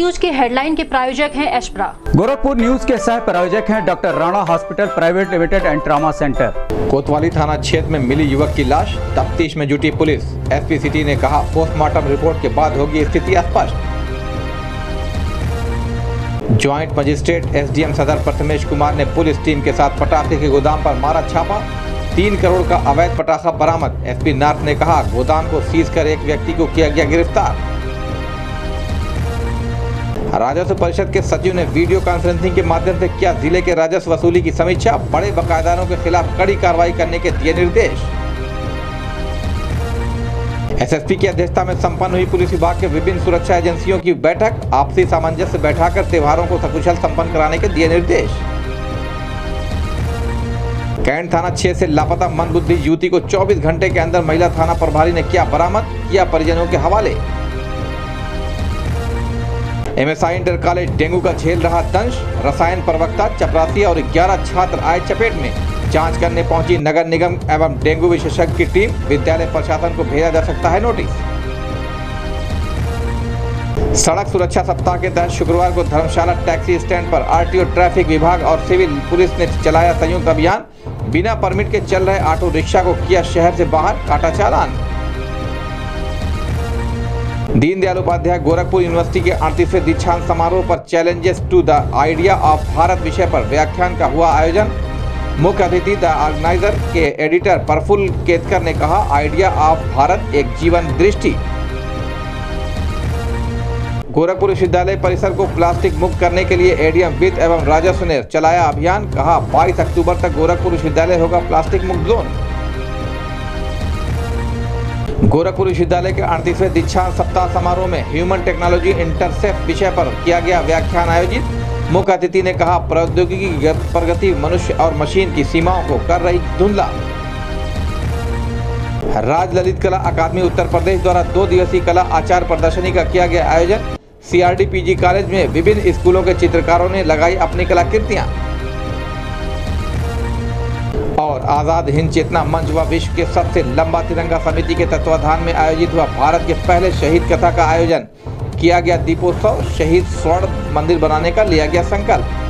News के headline के प्रायोजक हैं एशप्रा। गोरखपुर न्यूज के सह प्रायोजक हैं doctor Rana hospital private limited and trauma centre. कोतवाली थाना क्षेत्र में मिली युवक की लाश, तफ्तीश में जुटी पुलिस। एसपी सिटी ने कहा पोस्टमार्टम रिपोर्ट के बाद होगी स्थिति स्पष्ट। ज्वाइंट मजिस्ट्रेट एसडीएम सदर प्रथमेश कुमार ने पुलिस टीम के साथ पटाखे के गोदाम पर मारा छापा। 3 करोड़ का अवैध पटाखा बरामद। एसपी नार्थ ने कहा गोदाम को सीज कर एक व्यक्ति को किया गया गिरफ्तार। राजस्व परिषद के सचिव ने वीडियो कॉन्फ्रेंसिंग के माध्यम से किया जिले के राजस्व वसूली की समीक्षा। बड़े बकायेदारों के खिलाफ कड़ी कार्रवाई करने के दिए निर्देश। एसएसपी की अध्यक्षता में संपन्न हुई पुलिस विभाग के विभिन्न सुरक्षा एजेंसियों की बैठक। आपसी सामंजस्य बैठाकर त्योहारों को सकुशल संपन्न कराने के दिए निर्देश। कैंट थाना क्षेत्र से लापता मंदबुद्धि युवती को 24 घंटे के अंदर महिला थाना प्रभारी ने किया बरामद, किया परिजनों के हवाले। एमएसआई इंटर कॉलेज डेंगू का झेल रहा दंश। रसायन प्रवक्ता, चपरासी और 11 छात्र आए चपेट में। जांच करने पहुंची नगर निगम एवं डेंगू विशेषज्ञ की टीम। विद्यालय प्रशासन को भेजा जा सकता है नोटिस। सड़क सुरक्षा सप्ताह के तहत शुक्रवार को धर्मशाला टैक्सी स्टैंड पर आरटीओ, ट्रैफिक विभाग और सिविल पुलिस ने चलाया संयुक्त अभियान। बिना परमिट के चल रहे ऑटो रिक्शा को किया शहर से बाहर, काटा चालान। दीनदयाल उपाध्याय गोरखपुर यूनिवर्सिटी के 38वें दीक्षांत समारोह पर challenges to the idea of Bharat विषय पर व्याख्यान का हुआ आयोजन। मुख्य अतिथि द ऑर्गेनाइजर के एडिटर प्रफुल्ल केतकर ने कहा आइडिया ऑफ भारत एक जीवन दृष्टि। गोरखपुर विश्वविद्यालय परिसर को प्लास्टिक मुक्त करने के लिए एडीएम वित्त एवं राजस्व ने चलाया अभियान। कहा 22 अक्टूबर तक गोरखपुर विश्वविद्यालय होगा प्लास्टिक मुक्त जोन। गोरखपुर विश्वविद्यालय के 38वें दीक्षांत सप्ताह समारोह में ह्यूमन टेक्नोलॉजी इंटरसेप्ट विषय पर किया गया व्याख्यान आयोजित। मुख्य अतिथि ने कहा प्रौद्योगिकी की प्रगति मनुष्य और मशीन की सीमाओं को कर रही धुंधला। राज ललित कला अकादमी उत्तर प्रदेश द्वारा 2 दिवसीय कला आचार प्रदर्शनी का किया गया आयोजन। सीआरडी पीजी कॉलेज में विभिन्न स्कूलों के चित्रकारों ने लगाई अपनी कलाकृतियां। और आजाद हिंद चेतना मंच व विश्व के सबसे लंबा तिरंगा समिति के तत्वाधान में आयोजित हुआ भारत के पहले शहीद कथा का आयोजन। किया गया दीपोत्सव। शहीद स्वर्ण मंदिर बनाने का लिया गया संकल्प।